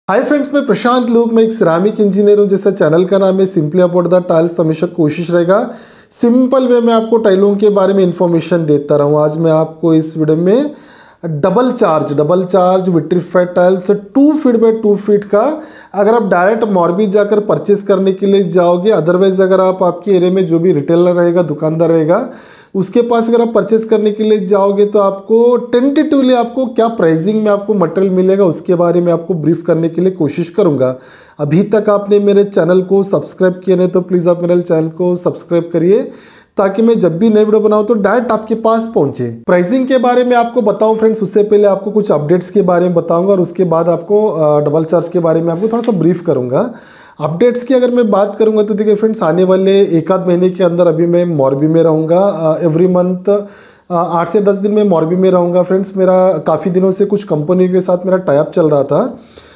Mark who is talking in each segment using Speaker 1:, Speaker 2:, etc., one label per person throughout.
Speaker 1: Hi friends, मैं प्रशांत लोक, मैं एक सिरामिक इंजीनियर हूँ। जैसा चैनल का नाम है सिंपली अबाउट द टाइल्स, हमेशा कोशिश रहेगा सिंपल वे में आपको टाइलों के बारे में इंफॉर्मेशन देता रहूँ। आज मैं आपको इस वीडियो में double charge vitrified tiles 2 feet by 2 feet का अगर आप डायरेक्ट मॉर्बी जाकर परचेस करने के लिए जाओगे, अदरवाइज अगर आप आपके एरिया में जो भी रिटेलर रहेगा, दुकानदार रहेगा, उसके पास अगर आप परचेस करने के लिए जाओगे तो आपको टेंटेटिवली आपको क्या प्राइसिंग में आपको मटेरियल मिलेगा उसके बारे में आपको ब्रीफ करने के लिए कोशिश करूंगा। अभी तक आपने मेरे चैनल को सब्सक्राइब किया नहीं तो प्लीज़ आप मेरे चैनल को सब्सक्राइब करिए ताकि मैं जब भी नई वीडियो बनाऊं तो डायरेक्ट आपके पास पहुंचे। प्राइसिंग के बारे में आपको बताऊं फ्रेंड्स, उससे पहले आपको कुछ अपडेट्स के बारे में बताऊंगा और उसके बाद आपको डबल चार्ज के बारे में आपको थोड़ा सा ब्रीफ करूंगा। अपडेट्स की अगर मैं बात करूंगा तो देखिए फ्रेंड्स, आने वाले एक आध महीने के अंदर अभी मैं मॉर्बी में रहूँगा। एवरी मंथ 8 से 10 दिन में मॉर्बी में रहूँगा फ्रेंड्स। मेरा काफ़ी दिनों से कुछ कंपनी के साथ मेरा टाइप चल रहा था।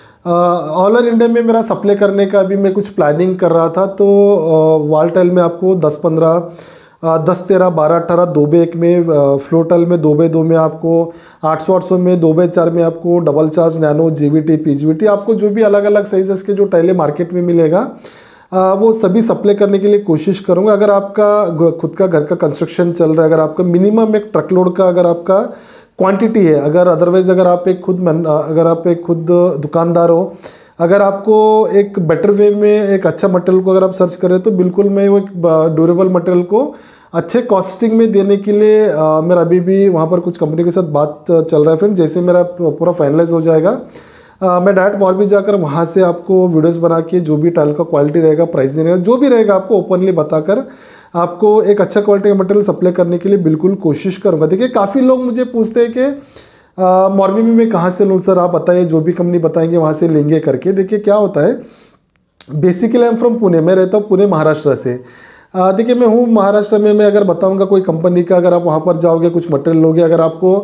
Speaker 1: ऑल ओवर इंडिया में मेरा सप्लाई करने का भी मैं कुछ प्लानिंग कर रहा था। तो वॉल टाइल में आपको 10-15 10-13 12-18 2 बाय 1 में, फ्लोर टाइल में 2 बाय 2 में आपको 800 में 2 बाय 4 में आपको double charge, nano, GVT, PGVT, आपको जो भी अलग अलग साइजेस के जो टाइलें मार्केट में मिलेगा वो सभी सप्लाई करने के लिए कोशिश करूँगा। अगर आपका खुद का घर का कंस्ट्रक्शन चल रहा है, अगर आपका मिनिमम एक ट्रक लोड का अगर आपका क्वांटिटी है, अगर अदरवाइज अगर आप एक खुद दुकानदार हो, अगर आपको एक बेटर वे में एक अच्छा मटेरियल को अगर आप सर्च करें तो बिल्कुल मैं वो एक ड्यूरेबल मटेरियल को अच्छे कॉस्टिंग में देने के लिए मेरा अभी भी वहाँ पर कुछ कंपनी के साथ बात चल रहा है फ्रेंड। जैसे मेरा पूरा फाइनलाइज हो जाएगा मैं डायरेक्ट मॉर्बी जाकर वहाँ से आपको वीडियोस बना के जो भी टाइल का क्वालिटी रहेगा, प्राइस रहेगा, जो भी रहेगा आपको ओपनली बताकर आपको एक अच्छा क्वालिटी का मटेरियल सप्लाई करने के लिए बिल्कुल कोशिश करूँगा। देखिए काफ़ी लोग मुझे पूछते हैं कि मॉर्बी में मैं कहाँ से लूँ सर, आप बताइए, जो भी कंपनी बताएंगे वहाँ से लेंगे करके। देखिए क्या होता है, basically I am from Pune, मैं रहता हूँ पुणे महाराष्ट्र से। देखिए मैं हूँ महाराष्ट्र में, मैं अगर बताऊँगा कोई कंपनी का, अगर आप वहाँ पर जाओगे कुछ मटेरियल लोगे, अगर आपको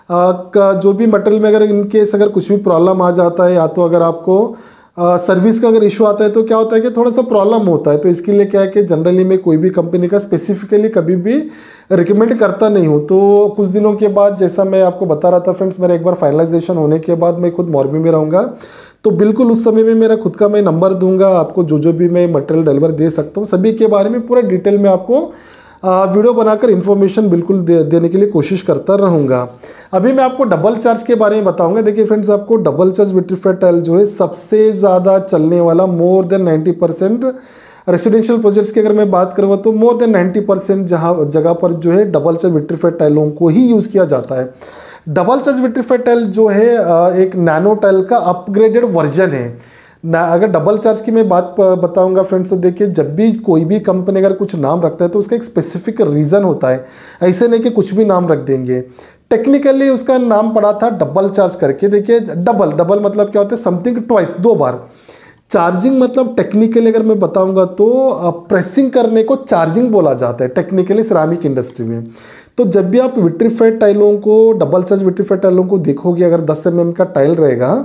Speaker 1: जो भी मटेरियल में अगर इनकेस अगर कुछ भी प्रॉब्लम आ जाता है या तो अगर आपको सर्विस का अगर इशू आता है तो क्या होता है कि थोड़ा सा प्रॉब्लम होता है। तो इसके लिए क्या है कि जनरली मैं कोई भी कंपनी का स्पेसिफिकली कभी भी रिकमेंड करता नहीं हूँ। तो कुछ दिनों के बाद, जैसा मैं आपको बता रहा था फ्रेंड्स, मेरा एक बार फाइनलाइजेशन होने के बाद मैं खुद मॉर्बी में रहूँगा तो बिल्कुल उस समय में मेरा खुद का मैं नंबर दूंगा आपको, जो भी मैं मटेरियल डिलीवर दे सकता हूँ सभी के बारे में पूरा डिटेल में आपको वीडियो बनाकर इन्फॉर्मेशन बिल्कुल देने के लिए कोशिश करता रहूँगा। अभी मैं आपको डबल चार्ज के बारे में बताऊंगा। देखिए फ्रेंड्स, आपको डबल चार्ज विट्रीफाइड टाइल जो है सबसे ज़्यादा चलने वाला, मोर देन 90% रेसिडेंशियल प्रोजेक्ट्स की अगर मैं बात करूँगा तो मोर देन 90% जगह पर जो है डबल चार्ज विट्रीफाइड टाइलों को ही यूज़ किया जाता है। डबल चार्ज विट्रीफाइड टाइल जो है एक नैनो टाइल का अपग्रेडेड वर्जन है ना। अगर डबल चार्ज की मैं बात बताऊंगा फ्रेंड्स तो देखिए, जब भी कोई भी कंपनी अगर कुछ नाम रखता है तो उसका एक स्पेसिफिक रीज़न होता है। ऐसे नहीं कि कुछ भी नाम रख देंगे। टेक्निकली उसका नाम पड़ा था डबल चार्ज करके। देखिए डबल मतलब क्या होता है, समथिंग ट्वाइस, 2 बार। चार्जिंग मतलब टेक्निकली अगर मैं बताऊंगा तो प्रेसिंग करने को चार्जिंग बोला जाता है टेक्निकली सिरामिक इंडस्ट्री में। तो जब भी आप विट्रीफाइड टाइलों को, डबल चार्ज विट्रीफाइड टाइलों को देखोगे, अगर 10 mm का टाइल रहेगा,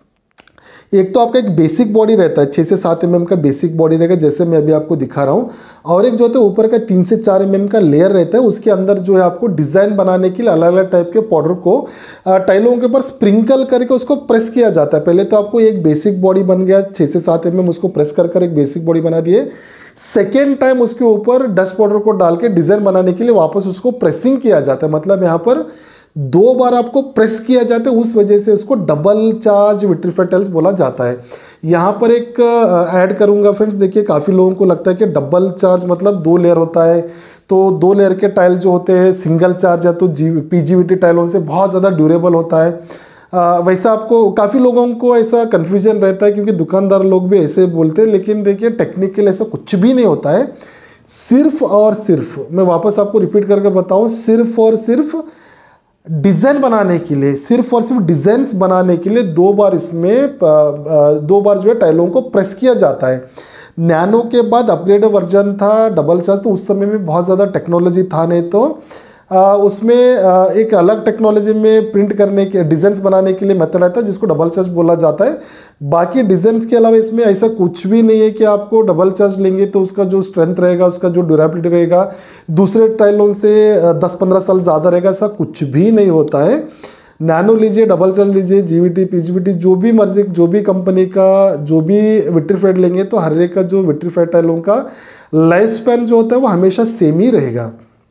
Speaker 1: एक तो आपका एक बेसिक बॉडी रहता है, 6 से 7 mm का बेसिक बॉडी रहेगा जैसे मैं अभी आपको दिखा रहा हूँ, और एक जो होता है ऊपर का 3 से 4 mm का लेयर रहता है। उसके अंदर जो है आपको डिज़ाइन बनाने के लिए अलग अलग टाइप के पाउडर को टाइलों के ऊपर स्प्रिंकल करके उसको प्रेस किया जाता है। पहले तो आपको एक बेसिक बॉडी बन गया 6 से 7 mm, उसको प्रेस कर एक बेसिक बॉडी बना दिए। सेकेंड टाइम उसके ऊपर डस्ट पाउडर को डाल के डिज़ाइन बनाने के लिए वापस उसको प्रेसिंग किया जाता है। मतलब यहाँ पर 2 बार आपको प्रेस किया जाता है, उस वजह से उसको डबल चार्ज विट्रीफाइड टाइल्स बोला जाता है। यहाँ पर एक ऐड करूँगा फ्रेंड्स, देखिए काफ़ी लोगों को लगता है कि डबल चार्ज मतलब 2 लेयर होता है, तो 2 लेयर के टाइल जो होते हैं सिंगल चार्ज या तो पीजीवीटी टाइलों से बहुत ज़्यादा ड्यूरेबल होता है। वैसा आपको काफ़ी लोगों को ऐसा कन्फ्यूजन रहता है क्योंकि दुकानदार लोग भी ऐसे बोलते हैं, लेकिन देखिए टेक्निकल ऐसा कुछ भी नहीं होता है। सिर्फ और सिर्फ, मैं वापस आपको रिपीट करके बताऊँ, सिर्फ और सिर्फ डिज़ाइन बनाने के लिए, सिर्फ और सिर्फ डिज़ाइंस बनाने के लिए 2 बार इसमें 2 बार जो है टाइलों को प्रेस किया जाता है। नैनो के बाद अपग्रेड वर्जन था डबल चार्ज, तो उस समय में बहुत ज़्यादा टेक्नोलॉजी था नहीं, तो उसमें एक अलग टेक्नोलॉजी में प्रिंट करने के, डिज़ाइंस बनाने के लिए मेथड आता है जिसको डबल चार्ज बोला जाता है। बाकी डिज़ाइंस के अलावा इसमें ऐसा कुछ भी नहीं है कि आपको डबल चार्ज लेंगे तो उसका जो स्ट्रेंथ रहेगा, उसका जो ड्यूरेबिलिटी रहेगा दूसरे टाइलों से 10-15 साल ज़्यादा रहेगा, ऐसा कुछ भी नहीं होता है। नैनो लीजिए, डबल चार्ज लीजिए, जीवीटी, पीजीवीटी, जो भी मर्जी, जो भी कंपनी का जो भी विट्रीफाइड लेंगे तो हर एक का जो विट्रीफाइड टाइलों का लाइफ स्पैन जो होता है वो हमेशा सेम ही रहेगा।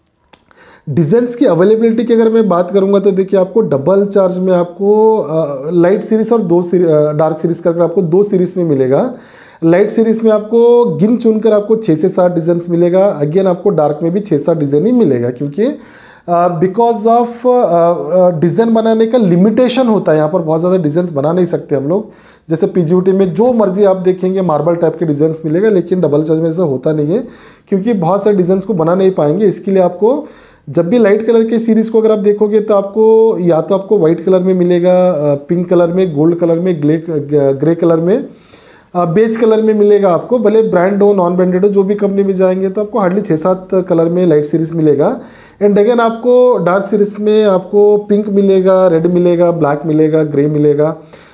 Speaker 1: डिजाइंस की अवेलेबिलिटी की अगर मैं बात करूंगा तो देखिए आपको डबल चार्ज में आपको लाइट सीरीज और डार्क सीरीज करके आपको 2 सीरीज में मिलेगा। लाइट सीरीज में आपको गिन चुनकर आपको 6 से 7 डिजाइन मिलेगा। अगेन आपको डार्क में भी 6-7 डिजाइन ही मिलेगा, क्योंकि बिकॉज ऑफ डिज़ाइन बनाने का लिमिटेशन होता है। यहाँ पर बहुत ज़्यादा डिज़ाइन बना नहीं सकते हम लोग। जैसे पीजीवीटी में जो मर्जी आप देखेंगे मार्बल टाइप के डिज़ाइन मिलेगा, लेकिन डबल चार्ज में ऐसा होता नहीं है, क्योंकि बहुत सारे डिज़ाइन को बना नहीं पाएंगे। इसके लिए आपको जब भी लाइट कलर के सीरीज़ को अगर आप देखोगे तो आपको या तो आपको वाइट कलर में मिलेगा, पिंक कलर में, गोल्ड कलर में, ग्रे कलर में, बेज कलर में मिलेगा आपको। भले ब्रांड हो नॉन ब्रांडेड हो, जो भी कंपनी में जाएंगे तो आपको हार्डली 6-7 कलर में लाइट सीरीज मिलेगा। एंड अगेन आपको डार्क सीरीज में आपको पिंक मिलेगा, रेड मिलेगा, ब्लैक मिलेगा, ग्रे मिलेगा,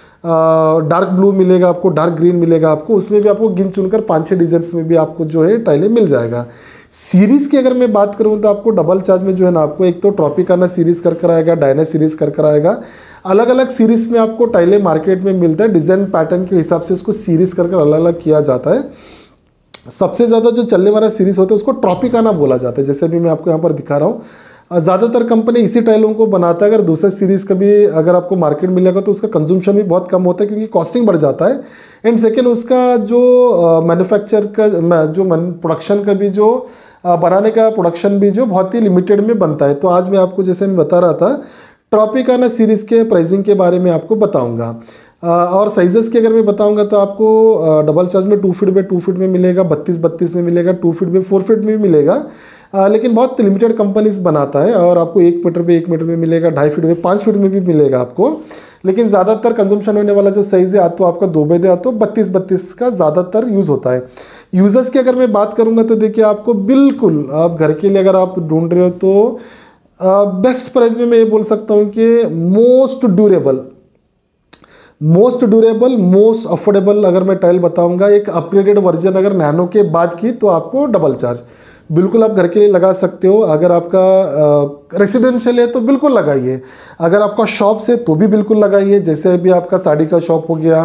Speaker 1: डार्क ब्लू मिलेगा आपको, डार्क ग्रीन मिलेगा आपको। उसमें भी आपको गिन चुनकर 5-6 डिजाइन में भी आपको जो है टाइलें मिल जाएगा। सीरीज़ की अगर मैं बात करूं तो आपको डबल चार्ज में जो है ना आपको एक तो ट्रॉपिकाना सीरीज़ कर आएगा, डायना सीरीज़ कर आएगा। अलग अलग सीरीज़ में आपको टाइलें मार्केट में मिलता है। डिज़ाइन पैटर्न के हिसाब से उसको सीरीज़ कर अलग अलग किया जाता है। सबसे ज़्यादा जो चलने वाला सीरीज़ होता है उसको ट्रॉपिकाना बोला जाता है। जैसे भी मैं आपको यहाँ पर दिखा रहा हूँ, ज़्यादातर कंपनी इसी टाइलों को बनाता है। अगर दूसरा सीरीज़ का भी अगर आपको मार्केट मिलेगा तो उसका कंजम्पशन भी बहुत कम होता है, क्योंकि कॉस्टिंग बढ़ जाता है। एंड सेकेंड उसका जो मैन्युफैक्चर का जो प्रोडक्शन का भी जो बनाने का प्रोडक्शन भी जो बहुत ही लिमिटेड में बनता है। तो आज मैं आपको जैसे मैं बता रहा था ट्रॉपिकाना सीरीज़ के प्राइसिंग के बारे में आपको बताऊंगा। और साइजेस की अगर मैं बताऊंगा तो आपको डबल चार्ज में 2 फीट बाई 2 फीट में मिलेगा, 32-32 में मिलेगा, 2 फीट बाई 4 फीट में भी मिलेगा। लेकिन बहुत लिमिटेड कंपनीज बनाता है। और आपको 1 मीटर बाई 1 मीटर में मिलेगा, 2.5 फीट बाई 5 फीट में भी मिलेगा आपको। लेकिन ज़्यादातर कंजम्पशन होने वाला जो साइज़ है, या तो आपका 2 बाई 2 या तो 32-32 का ज़्यादातर यूज़ होता है। यूजर्स की अगर मैं बात करूंगा तो देखिए आपको बिल्कुल आप घर के लिए अगर आप ढूंढ रहे हो तो बेस्ट प्राइस में मैं ये बोल सकता हूँ कि मोस्ट ड्यूरेबल, मोस्ट अफोर्डेबल अगर मैं टाइल बताऊंगा, एक अपग्रेडेड वर्जन अगर नैनो के बाद की, तो आपको डबल चार्ज बिल्कुल आप घर के लिए लगा सकते हो। अगर आपका रेसिडेंशियल है तो बिल्कुल लगाइए, अगर आपका शॉप से तो भी बिल्कुल लगाइए। जैसे अभी आपका साड़ी का शॉप हो गया,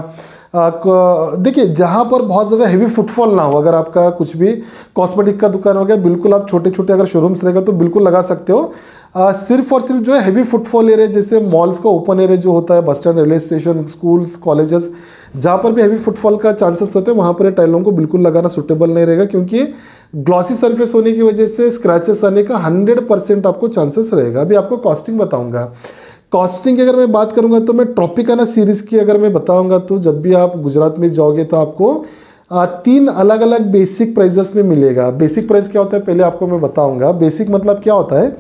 Speaker 1: देखिए जहाँ पर बहुत ज़्यादा हेवी फुटफॉल ना हो, अगर आपका कुछ भी कॉस्मेटिक का दुकान हो गया, बिल्कुल आप छोटे छोटे अगर शोरूम्स रहेगा तो बिल्कुल लगा सकते हो। सिर्फ और सिर्फ जो है हेवी फुटफॉल एरिया, जैसे मॉल्स का ओपन एरिया जो होता है, bus stand, railway station, schools, colleges, जहाँ पर भी हेवी फुटफॉल का चांसेस होते हैं वहाँ पर टाइलों को बिल्कुल लगाना सुटेबल नहीं रहेगा, क्योंकि ग्लॉसी सरफेस होने की वजह से स्क्रैचेस आने का 100% आपको चांसेस रहेगा। अभी आपको कॉस्टिंग बताऊंगा। कॉस्टिंग की अगर मैं बात करूंगा तो मैं ट्रॉपिकाना सीरीज़ की अगर मैं बताऊंगा तो जब भी आप गुजरात में जाओगे तो आपको 3 अलग अलग बेसिक प्राइजेस में मिलेगा। बेसिक प्राइस क्या होता है पहले आपको मैं बताऊंगा। बेसिक मतलब क्या होता है,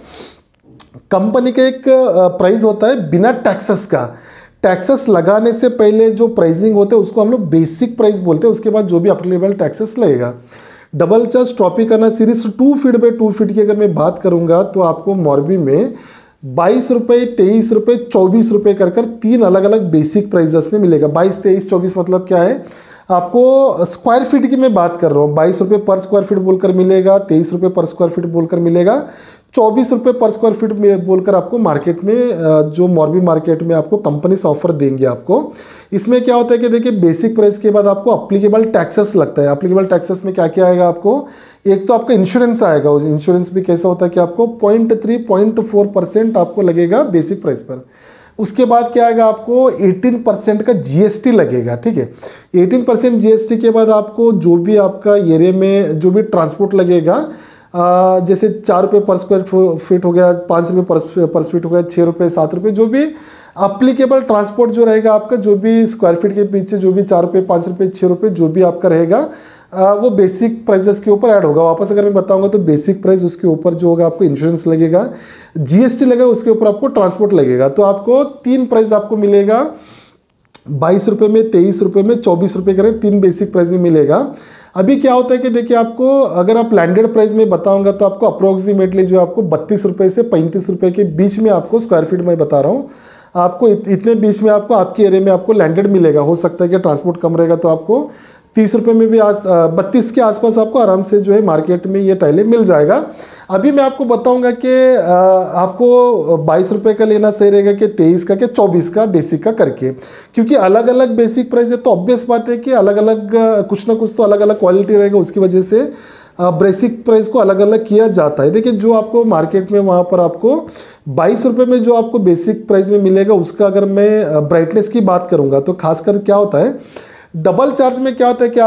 Speaker 1: कंपनी का एक प्राइस होता है बिना टैक्सेस का। टैक्सेस लगाने से पहले जो प्राइसिंग होता है उसको हम लोग बेसिक प्राइस बोलते हैं। उसके बाद जो भी अप्लीकेबल टैक्सेस लगेगा। Double charge Tropicana series 2 feet by 2 feet की अगर मैं बात करूंगा तो आपको मोरबी में 22 रुपये, 23 रुपये, 24 रुपये कर 3 अलग अलग बेसिक प्राइजेस में मिलेगा। 22, 23, 24 मतलब क्या है, आपको स्क्वायर फीट की मैं बात कर रहा हूँ। 22 रुपये पर स्क्वायर फीट बोलकर मिलेगा, 23 रुपये पर स्क्वायर फीट बोलकर मिलेगा, 24 रुपये पर स्क्वायर फीट में बोलकर आपको मार्केट में जो मोरबी मार्केट में आपको कंपनीज ऑफर देंगे आपको। इसमें क्या होता है कि देखिए बेसिक प्राइस के बाद आपको अप्लीकेबल टैक्सेस लगता है। अप्लीकेबल टैक्सेस में क्या क्या आएगा आपको, एक तो आपका इंश्योरेंस आएगा। उस इंश्योरेंस भी कैसा होता है कि आपको 0.3-0.4% आपको लगेगा बेसिक प्राइस पर। उसके बाद क्या आएगा, आपको 18% का जीएसटी लगेगा। ठीक है, 18% जीएसटी के बाद आपको जो भी आपका एरिया में जो भी ट्रांसपोर्ट लगेगा, जैसे 4 रुपये पर स्क्वायर फीट हो गया, 5 रुपये पर फीट हो गया, 6 रुपये, 7 रुपये, जो भी अप्लीकेबल ट्रांसपोर्ट जो रहेगा आपका, जो भी स्क्वायर फीट के पीछे जो भी 4 रुपये, 5 रुपये, 6 रुपये जो भी आपका रहेगा, वो बेसिक प्राइसेस के ऊपर ऐड होगा। वापस अगर मैं बताऊंगा तो बेसिक प्राइस, उसके ऊपर जो होगा आपको इंश्योरेंस लगेगा, जीएसटी लगेगा, उसके ऊपर आपको ट्रांसपोर्ट लगेगा। तो आपको 3 प्राइस आपको मिलेगा, 22 रुपये में, 23 रुपये में, 24 रुपये करें, 3 बेसिक प्राइस में मिलेगा। अभी क्या होता है कि देखिए आपको अगर आप लैंडेड प्राइस में बताऊंगा तो आपको अप्रोक्सीमेटली जो आपको 32 रुपये से 35 रुपये के बीच में आपको स्क्वायर फीट में बता रहा हूँ, आपको इतने बीच में आपको आपके एरिया में आपको लैंडेड मिलेगा। हो सकता है कि ट्रांसपोर्ट कम रहेगा तो आपको 30 रुपये में भी आज 32 के आसपास आपको आराम से जो है मार्केट में ये टाइलें मिल जाएगा। अभी मैं आपको बताऊंगा कि आपको 22 रुपये का लेना सही रहेगा कि 23 का कि 24 का बेसिक का करके, क्योंकि अलग अलग बेसिक प्राइस है तो ऑब्वियस बात है कि अलग अलग कुछ ना कुछ तो अलग अलग क्वालिटी रहेगा, उसकी वजह से बेसिक प्राइस को अलग अलग किया जाता है। देखिए जो आपको मार्केट में वहाँ पर आपको 22 रुपये में जो आपको बेसिक प्राइस में मिलेगा, उसका अगर मैं ब्राइटनेस की बात करूँगा तो खासकर क्या होता है, डबल चार्ज में क्या होता है कि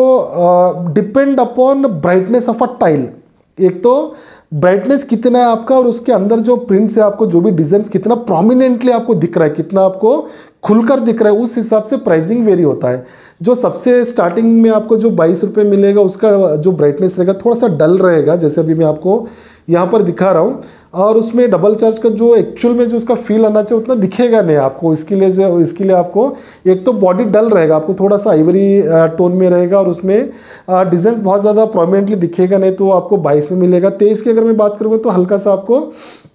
Speaker 1: आपको depend upon brightness of a tile, एक तो ब्राइटनेस कितना है आपका और उसके अंदर जो प्रिंट्स है आपको जो भी डिजाइन कितना प्रोमिनेंटली आपको दिख रहा है, कितना आपको खुलकर दिख रहा है, उस हिसाब से प्राइसिंग वेरी होता है। जो सबसे स्टार्टिंग में आपको जो 22 रुपये मिलेगा उसका जो ब्राइटनेस रहेगा थोड़ा सा डल रहेगा, जैसे अभी मैं आपको यहाँ पर दिखा रहा हूँ, और उसमें डबल चार्ज का जो एक्चुअल में जो उसका फील आना चाहिए उतना दिखेगा नहीं आपको। इसके लिए आपको एक तो बॉडी डल रहेगा, आपको थोड़ा सा आइवरी टोन में रहेगा और उसमें डिजाइन बहुत ज़्यादा प्रोमिनेंटली दिखेगा नहीं, तो आपको 22 में मिलेगा। 23 की अगर मैं बात करूँगा तो हल्का सा आपको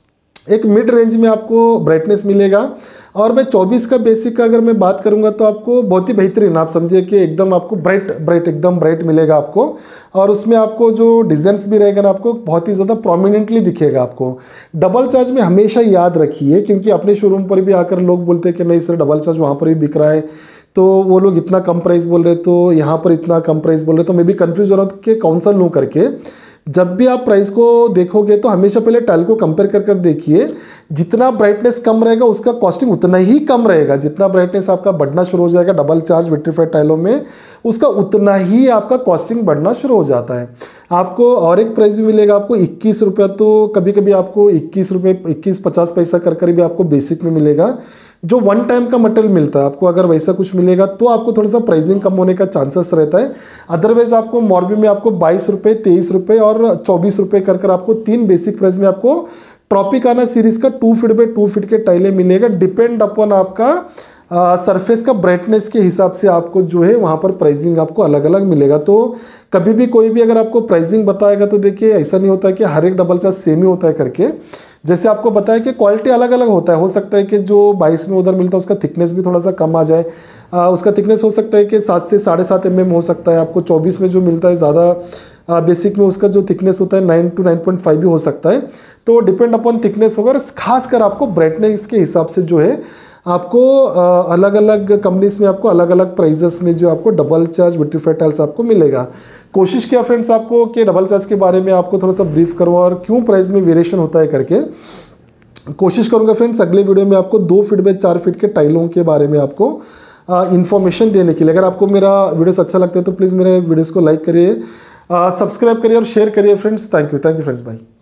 Speaker 1: एक मिड रेंज में आपको ब्राइटनेस मिलेगा। और मैं 24 का बेसिक का अगर मैं बात करूंगा तो आपको बहुत ही बेहतरीन, आप समझिए कि एकदम आपको ब्राइट एकदम ब्राइट मिलेगा आपको, और उसमें आपको जो डिजाइन्स भी रहेगा ना आपको बहुत ही ज़्यादा प्रोमिनेंटली दिखेगा आपको। डबल चार्ज में हमेशा याद रखिए, क्योंकि अपने शोरूम पर भी आकर लोग बोलते हैं कि नहीं सर डबल चार्ज वहाँ पर भी बिक रहा है, तो वो लोग इतना कम प्राइस बोल रहे तो यहाँ पर इतना कम प्राइस बोल रहे, तो मैं भी कन्फ्यूज हो रहा हूँ कि कौन सा लूँ करके। जब भी आप प्राइस को देखोगे तो हमेशा पहले टाइल को कंपेयर कर देखिए, जितना ब्राइटनेस कम रहेगा उसका कॉस्टिंग उतना ही कम रहेगा, जितना ब्राइटनेस आपका बढ़ना शुरू हो जाएगा डबल चार्ज विट्रीफाइड टाइलों में उसका उतना ही आपका कॉस्टिंग बढ़ना शुरू हो जाता है। आपको और एक प्राइस भी मिलेगा आपको 21 रुपया, तो कभी कभी आपको 21 रुपये 21.50 पैसा कर भी आपको बेसिक में मिलेगा, जो वन टाइम का मटेरियल मिलता है आपको। अगर वैसा कुछ मिलेगा तो आपको थोड़ा सा प्राइसिंग कम होने का चांसेस रहता है। अदरवाइज आपको मॉर्बी में आपको 22 रुपये 23 रुपये और 24 रुपये कर आपको 3 बेसिक प्राइस में आपको ट्रॉपिकाना सीरीज का 2 फीट बाई 2 फीट के टाइलें मिलेगा। डिपेंड अपॉन आपका सरफेस का ब्राइटनेस के हिसाब से आपको जो है वहाँ पर प्राइसिंग आपको अलग अलग मिलेगा। तो कभी भी कोई भी अगर आपको प्राइसिंग बताएगा तो देखिए ऐसा नहीं होता है कि हर एक डबल चार्ज सेम ही होता है करके। जैसे आपको बताया कि क्वालिटी अलग अलग होता है, हो सकता है कि जो 22 में उधर मिलता है उसका थिकनेस भी थोड़ा सा कम आ जाए, उसका थिकनेस हो सकता है कि 7 से 7.5 mm हो सकता है। आपको 24 में जो मिलता है ज़्यादा बेसिक में उसका जो थिकनेस होता है 9 to 9.5 भी हो सकता है। तो डिपेंड अपॉन थिकनेस होगा, खासकर आपको ब्राइटनेस के हिसाब से जो है आपको अलग अलग कंपनीज में आपको अलग अलग प्राइजेस में जो आपको डबल चार्ज विट्रीफाइड टाइल्स आपको मिलेगा। कोशिश किया फ्रेंड्स आपको कि डबल चार्ज के बारे में आपको थोड़ा सा ब्रीफ करूँ और क्यों प्राइस में वेरिएशन होता है करके। कोशिश करूँगा फ्रेंड्स अगले वीडियो में आपको 2 फीट बाई 4 फीट के टाइलों के बारे में आपको इन्फॉर्मेशन देने के लिए। अगर आपको मेरा वीडियोस अच्छा लगता है तो प्लीज़ मेरे वीडियोस को लाइक करिए, सब्सक्राइब करिए और शेयर करिए friends. Thank you friends, bye.